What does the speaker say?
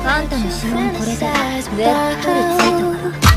あんたの指紋これでウェブ取りついたから。